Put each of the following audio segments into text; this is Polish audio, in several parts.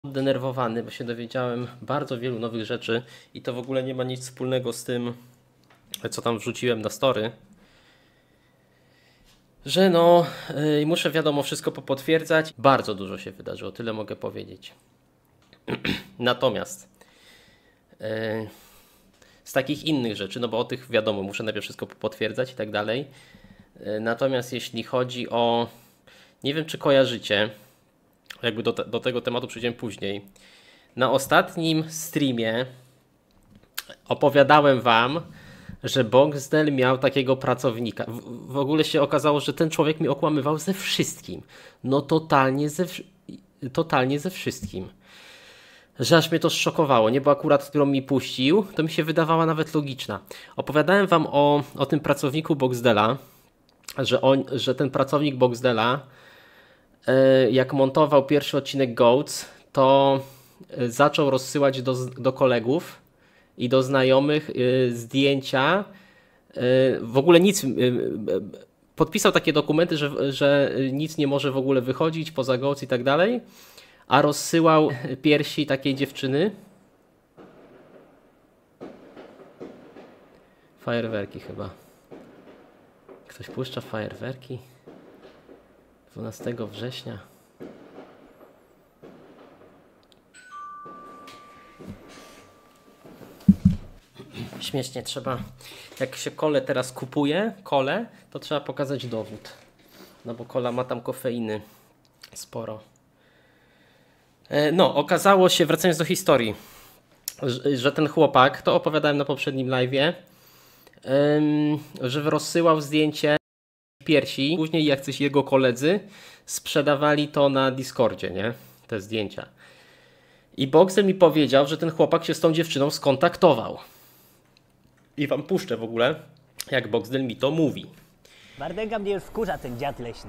Denerwowany, bo się dowiedziałem bardzo wielu nowych rzeczy i to w ogóle nie ma nic wspólnego z tym, co tam wrzuciłem na story. Że no, muszę wiadomo wszystko popotwierdzać. Bardzo dużo się wydarzyło, tyle mogę powiedzieć. Natomiast z takich innych rzeczy, no bo o tych wiadomo, muszę najpierw wszystko potwierdzać i tak dalej. Natomiast jeśli chodzi o, nie wiem czy kojarzycie, jakby do tego tematu przejdziemy później. Na ostatnim streamie opowiadałem wam, że Boxdel miał takiego pracownika. W ogóle się okazało, że ten człowiek mi okłamywał ze wszystkim. No totalnie ze wszystkim. Że aż mnie to zszokowało, nie? Bo akurat, którą mi puścił, to mi się wydawała nawet logiczna. Opowiadałem wam o tym pracowniku Boxdela, że ten pracownik Boxdela, jak montował pierwszy odcinek Goats, to zaczął rozsyłać do kolegów i do znajomych zdjęcia. W ogóle nic. Podpisał takie dokumenty, że nic nie może w ogóle wychodzić poza Goats i tak dalej, a rozsyłał piersi takiej dziewczyny. Fajerwerki chyba. Ktoś puszcza fajerwerki 12 września. Śmiesznie trzeba, jak się kole teraz kupuje, to trzeba pokazać dowód. No bo kola ma tam kofeiny sporo. No, okazało się, wracając do historii, że ten chłopak, to opowiadałem na poprzednim live'ie, że rozsyłał zdjęcie piersi. Później jacyś jego koledzy sprzedawali to na Discordzie, nie? Te zdjęcia. I Boxer mi powiedział, że ten chłopak się z tą dziewczyną skontaktował. I wam puszczę w ogóle, jak Boxdel mi to mówi. Wardęga mnie już wkurza, ten dziad leśny.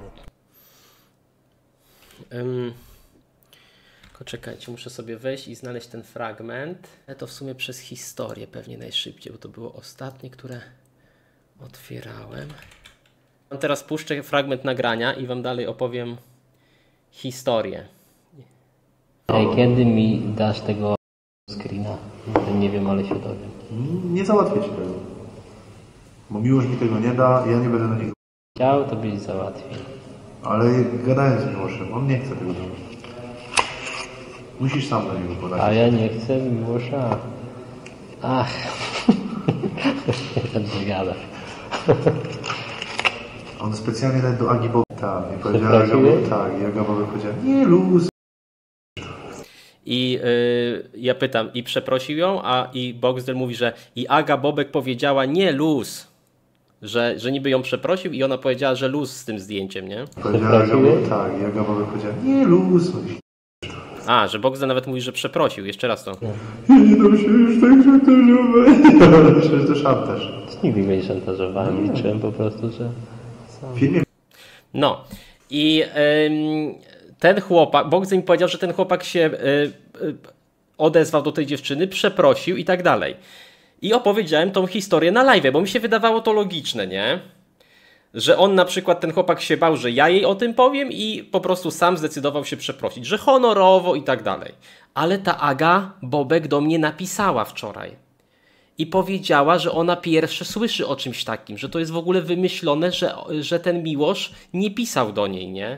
Czekajcie, muszę sobie wejść i znaleźć ten fragment. To w sumie przez historię pewnie najszybciej, bo to było ostatnie, które otwierałem. Teraz puszczę fragment nagrania i wam dalej opowiem historię. Kiedy mi dasz tego screena? Nie wiem, ale się dowiem. Nie załatwię ci tego. Bo Miłosz mi tego nie da, ja nie będę na niego. Chciał, to byś załatwił. Ale gadałem z Miłoszem, on nie chce tego dawać. Musisz sam do niego podać. A ja nie chcę Miłosza. Ach. Nie będę gadał. On specjalnie nawet do Agi Boby. Tak, i powiedziała Aga Boby, tak, i Aga Boby powiedziała, nie luz. I ja pytam, i przeprosił ją, i Boxdel mówi, że i Aga Bobek powiedziała nie luz, że niby ją przeprosił i ona powiedziała, że luz z tym zdjęciem, nie? Powiedziała Aga Boby, tak, i Aga Boby powiedziała, nie luz. A, że Boxdel nawet mówi, że przeprosił, jeszcze raz to. Nie dam się już tak szantażować. Przecież to szantaż. Nigdy mnie nie szantażowałem, liczyłem po prostu, że... No i ten chłopak, Boxdel mi powiedział, że ten chłopak się odezwał do tej dziewczyny, przeprosił i tak dalej. I opowiedziałem tą historię na live, bo mi się wydawało to logiczne, nie? Że on na przykład, ten chłopak się bał, że ja jej o tym powiem i po prostu sam zdecydował się przeprosić, że honorowo i tak dalej. Ale ta Aga Bobek do mnie napisała wczoraj i powiedziała, że ona pierwsze słyszy o czymś takim, że to jest w ogóle wymyślone, że ten Miłosz nie pisał do niej, nie?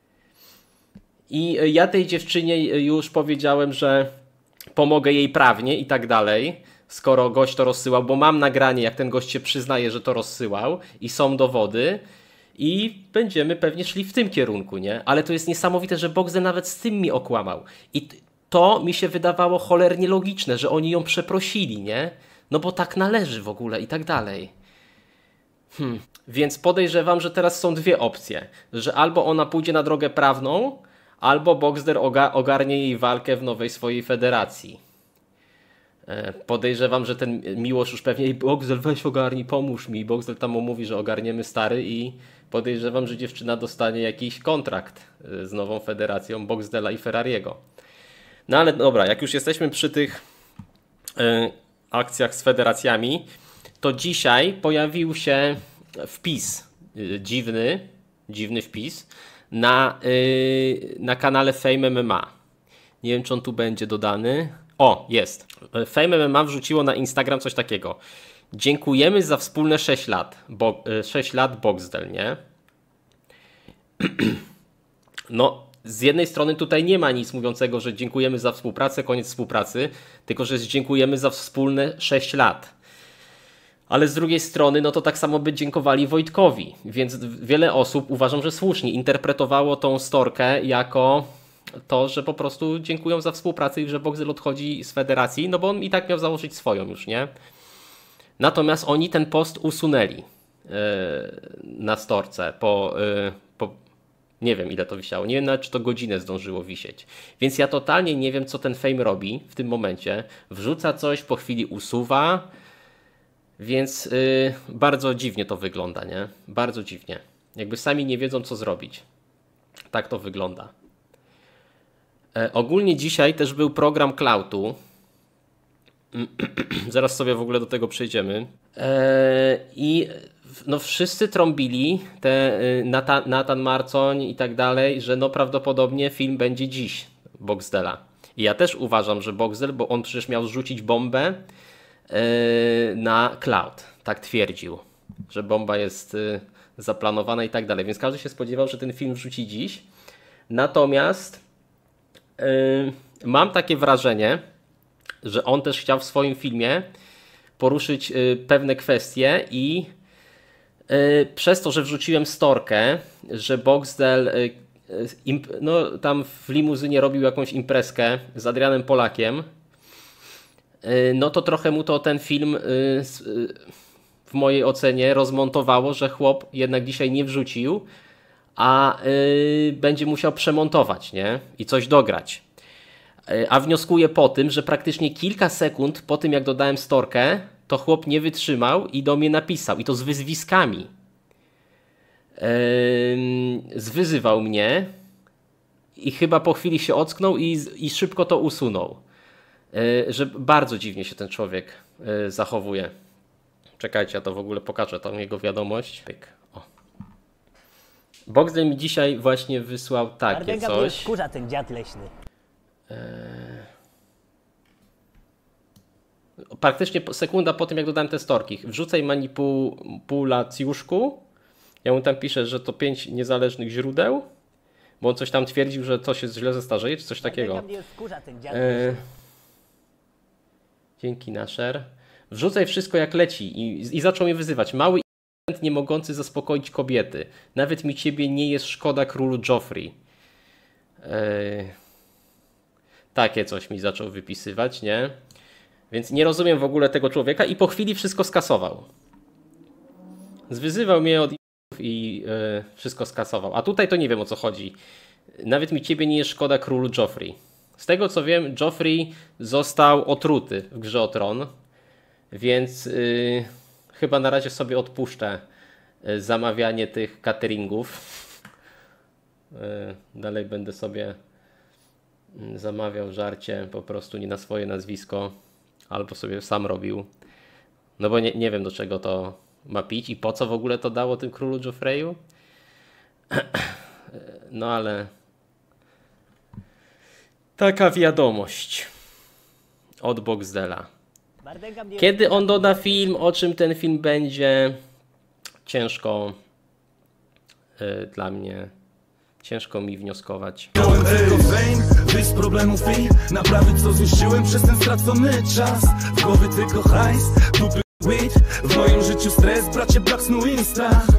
I ja tej dziewczynie już powiedziałem, że pomogę jej prawnie i tak dalej, skoro gość to rozsyłał, bo mam nagranie, jak ten gość się przyznaje, że to rozsyłał i są dowody i będziemy pewnie szli w tym kierunku, nie? Ale to jest niesamowite, że Boxdel nawet z tym mi okłamał. I to mi się wydawało cholernie logiczne, że oni ją przeprosili, nie? No bo tak należy w ogóle i tak dalej. Więc podejrzewam, że teraz są dwie opcje. Że albo ona pójdzie na drogę prawną, albo Boxdel ogarnie jej walkę w nowej swojej federacji. Podejrzewam, że ten Miłosz już pewnie Boxdel weź ogarnij, pomóż mi. Boxdel tam mu mówi, że ogarniemy stary i podejrzewam, że dziewczyna dostanie jakiś kontrakt z nową federacją Boxdela i Ferrariego. No ale dobra, jak już jesteśmy przy tych akcjach z federacjami, to dzisiaj pojawił się wpis, dziwny wpis na kanale Fame MMA. Nie wiem, czy on tu będzie dodany. O, jest. Fame MMA wrzuciło na Instagram coś takiego. Dziękujemy za wspólne 6 lat. 6 lat Boxdel, nie? No, z jednej strony tutaj nie ma nic mówiącego, że dziękujemy za współpracę, koniec współpracy, tylko że dziękujemy za wspólne 6 lat. Ale z drugiej strony, no to tak samo by dziękowali Wojtkowi, więc wiele osób, uważam, że słusznie, interpretowało tą storkę jako to, że po prostu dziękują za współpracę i że Boxdel odchodzi z federacji, no bo on i tak miał założyć swoją już, nie? Natomiast oni ten post usunęli na storce po nie wiem, ile to wisiało. Nie wiem nawet, czy to godzinę zdążyło wisieć. Więc ja totalnie nie wiem, co ten Fame robi w tym momencie. Wrzuca coś, po chwili usuwa. Więc bardzo dziwnie to wygląda, nie? Bardzo dziwnie. Jakby sami nie wiedzą, co zrobić. Tak to wygląda. Ogólnie dzisiaj też był program Cloutu. Zaraz sobie w ogóle do tego przejdziemy. I no wszyscy trąbili, Nathan Marcoń i tak dalej, że no prawdopodobnie film będzie dziś Boxdela. I ja też uważam, że Boxdel, bo on przecież miał zrzucić bombę na Cloud. Tak twierdził, że bomba jest zaplanowana i tak dalej. Więc każdy się spodziewał, że ten film wrzuci dziś. Natomiast mam takie wrażenie, że on też chciał w swoim filmie poruszyć pewne kwestie i przez to, że wrzuciłem storkę, że Boxdel no, tam w limuzynie robił jakąś imprezkę z Adrianem Polakiem, no to trochę mu to ten film w mojej ocenie rozmontowało, że chłop jednak dzisiaj nie wrzucił, a będzie musiał przemontować, nie? I coś dograć. A wnioskuję po tym, że praktycznie kilka sekund po tym, jak dodałem storkę, to chłop nie wytrzymał i do mnie napisał. I to z wyzwiskami. Zwyzywał mnie i chyba po chwili się ocknął i szybko to usunął. Że bardzo dziwnie się ten człowiek zachowuje. Czekajcie, ja to w ogóle pokażę, tą jego wiadomość. Pyk. O. Boxdel mi dzisiaj właśnie wysłał takie coś. Wkurza ten dziad leśny. Praktycznie sekunda po tym, jak dodałem te storki. Wrzucaj manipulacjuszku. Ja mu tam piszę, że to 5 niezależnych źródeł, bo on coś tam twierdził, że coś się źle zestarzeje, czy coś takiego. Dzięki Nasher. Wrzucaj wszystko jak leci i zaczął mnie wyzywać. Mały nie mogący zaspokoić kobiety. Nawet mi ciebie nie jest szkoda, królu Joffrey. Takie coś mi zaczął wypisywać, nie? Więc nie rozumiem w ogóle tego człowieka i po chwili wszystko skasował. Zwyzywał mnie od i wszystko skasował. A tutaj to nie wiem, o co chodzi. Nawet mi ciebie nie jest szkoda, królu Joffrey. Z tego co wiem, Joffrey został otruty w Grze o Tron, więc chyba na razie sobie odpuszczę zamawianie tych cateringów. Dalej będę sobie zamawiał żarcie po prostu nie na swoje nazwisko, albo sobie sam robił. No bo nie wiem, do czego to ma pić i po co w ogóle to dało tym królu Joffreyu. No ale taka wiadomość od Boxdela. Kiedy on doda film, o czym ten film będzie, ciężko dla mnie, ciężko mi wnioskować. Miałem tylko fame, wyjść z problemów i naprawić co zniszczyłem przez ten stracony czas. W głowie tylko hajs, dupy weed, w moim życiu stres, bracie brak snu insta.